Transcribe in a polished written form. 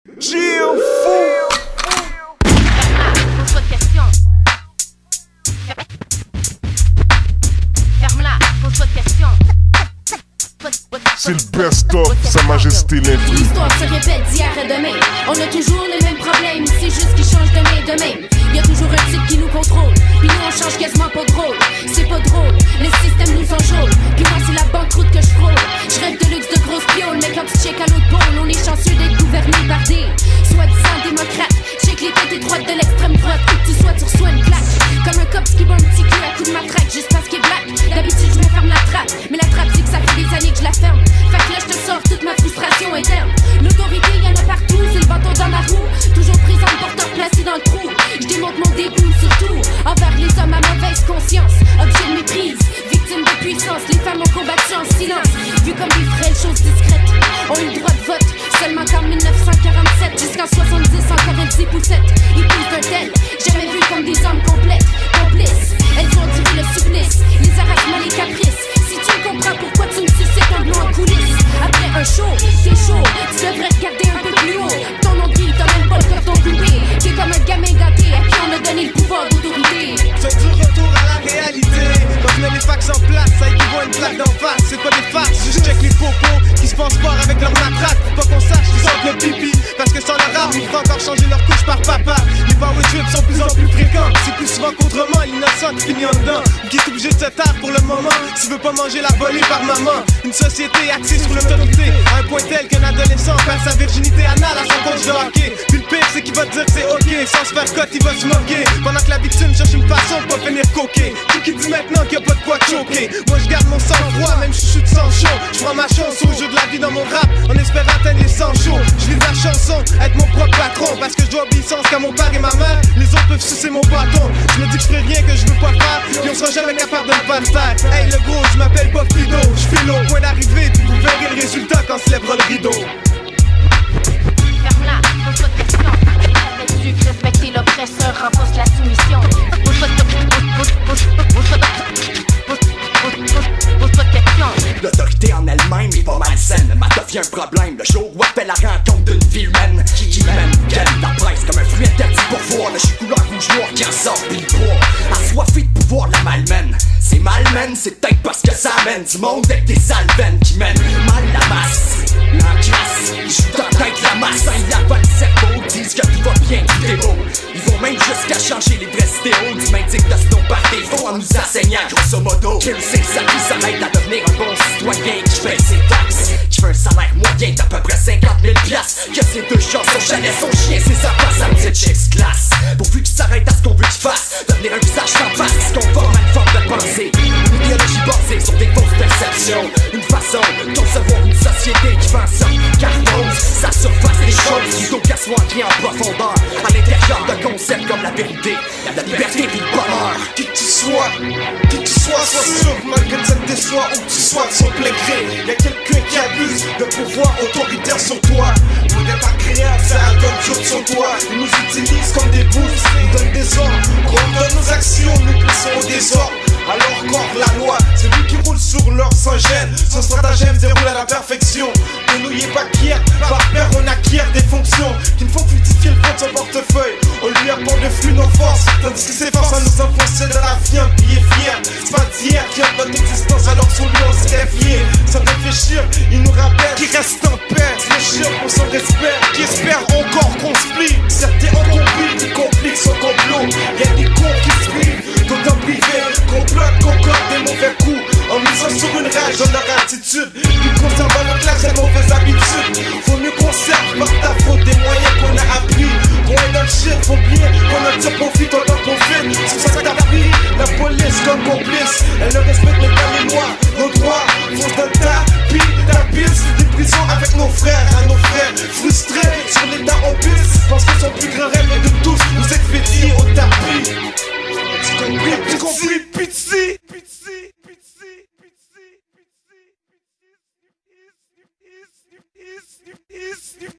Chill, fou. Pose-toi de questions. Ferme-la, pose-toi de questions. C'est le best-of, Sa Majesté l'intrus. L'histoire se répète d'hier à demain. On a toujours les mêmes problèmes, c'est juste qu'ils changent de main de même. Y'a toujours un type qui nous contrôle, puis nous on change quasiment pas de rôle. C'est pas drôle, le système nous enjôle. Puis moi c'est la banqueroute que je frôle. Je rêve de luxe, de grosses pioles, mais quand tu check à l'autre pôle, on est chanceux d'être gouverné par des soi-disant démocrates. Check les têtes étroites de l'extrême droite, où que tu sois, tu reçois une claque. Comme un cop qui bat un petit cul à coup de matraque, juste parce qu'il est black. D'habitude je me ferme la trappe, mais la trappe dit que ça fait des années que je la ferme. Fait que là je te sors toute ma frustration interne. L'autorité y'en a partout, c'est le bâton dans ma roue. Toujours présent, porteur placé dans le trou. Je démonte mon dégoût surtout envers les hommes à mauvaise conscience. Objet de méprise, victime de puissance. Les femmes ont combattu en silence, vu comme des frêles choses discrètes. Ont eu le droit de vote seulement qu'en 1947. Jusqu'en 70 encore un petit poussette. Ils poussent d'un tel, jamais vu comme des hommes complètes. Complices, elles ont duré le supplice, les harassements, les caprices. Si tu me comprends pourquoi tu me sucettes un blond en coulisses. Après un show, c'est chaud, tu devrais regarder un peu plus haut. Ton nombril, t'as même pas le carton coupé. T'es comme un gamin gâté à qui on a donné le pouvoir d'autorité. C'est du retour à la réalité. Quand je mets les fax en place, ça équivaut à une plaque d'en face. C'est pas des fax, juste check les popos qui se pensent fort avec leur matraque. Pas qu'on sache qu'ils sentent le pipi, parce que sans leur rap, ils feront encore changer leur couche par papa. Les power trips sont plus en plus fréquents. C'est plus souvent qu'autrement, l'innocent qui finit en dedans, qui est obligé de se taire pour le moment. Si veut pas manger la volée par maman. Une société axée sur l'autorité, à un point tel qu'un adolescent perd sa virginité anale à son coach de hockey. Puis le pire, c'est qu'il va te dire que c'est ok. Sans se faire cote, il va se moquer. Pendant que la victime cherche une façon de pas finir coquer. Qui dit maintenant qu'il y a pas de quoi choquer. Moi je garde mon sang-froid, même je suis de sang chaud. Je prends ma chance au jeu de la vie dans mon rap, en espérant atteindre les 100 chauds. Je vis la chanson, être mon propre patron, parce que je dois obéissance qu'à mon père et ma mère. Les autres peuvent sucer mon bâton. Je me dis que je ferai rien que je veux pas faire, puis on sera jamais capable de me faire taire. Hey le gros, je m'appelle Bob Fido. Je file au point d'arrivée, puis vous verrez le résultat quand se lèvera le rideau. Ferme-la, pose-toi de questions. Savais-tu que respecter l'oppresseur renforce la soumission? Pose-toi de questions. L'autorité en elle-même est pas malsaine. Ma devient un problème le jour où elle fait la rencontre d'une vie humaine qui mène la presse comme un fruit interdit pour voir. Le jus couleur rouge noir qui en sort pis le poids. Assoiffé de pouvoir la malmène. C'est malmène, c'est peut-être parce que ça amène du monde avec des sales veines qui mènent mal la masse. En classe, ils jouent dans tête la masse. Ils avalent le cerveau, disent que tout va bien, tout est beau. Ils vont même jusqu'à changer les vrais stéos du même type de snow par défaut en nous enseignant grosso modo qu'il sait sa vie s'arrête à devenir un bon citoyen qui paye ses taxes, qui fait un salaire moyen d'à peu près 50 000 piastres, que ses deux chats, son chalet, son chien, ses affaires, sa petite chicks classe. Pourvu qu'il s'arrête à ce qu'on veut qu'il fasse, devenir un visage sans face, se conforme à une forme de pensée. Une idéologie basée sur des fausses perceptions, une façon de concevoir une société qui vend ça, cartose, sa surface des choses, plutôt qu'à soit ancrée en profondeur, à l'intérieur de concepts comme la vérité, la liberté et le bonheur. Qui que tu sois, sois sûr, malgré que ça te déçoit, où que tu sois de son plein gré. Y'a quelqu'un qui abuse de pouvoir autoritaire sur toi. On n'est pas créable, ça donne toujours sur toi. Ils nous utilisent comme des boosts, ils donnent des ordres. Coordonnent nos actions, nous poussons au désordre. Alors qu'or la loi, c'est lui qui roule sur leur sans gêne. Son stratagème déroule à la perfection. Ne nous y est pas quière, par peur on acquiert des fonctions qui ne font fluidifier le fond de son portefeuille. On lui apporte de flux nos forces, tandis que ses forces à nous enfoncer dans la fiente. Puis il est fier, c'est pas d'hier qui a notre existence, alors sur lui on s'est fier. Sans réfléchir, il nous rappelle qu'il reste en paix. Fléchir pour son respect, qui espère encore qu'on se plie. Certains ont compris, qui compliquent son complot. Y'a des cons qui se privent, d'autant privés, complotent, concordent des mauvais coups, en misant sur une rage dans leur attitude. Puis conservant notre classe et mauvaises habitudes. Faut mieux qu'on serve par ta faute des moyens qu'on a appris. Pour être dans le shit, faut bien qu'on en tire profit autant qu'on fait. C'est pour ça que t'as pris la police comme complice. Elle ne respecte même pas les lois, nos droits. Fonce dans ta piste, des prisons avec nos frères. À nos frères frustrés, sur l'état on pisse. Parce que son plus grand rêve est de tous nous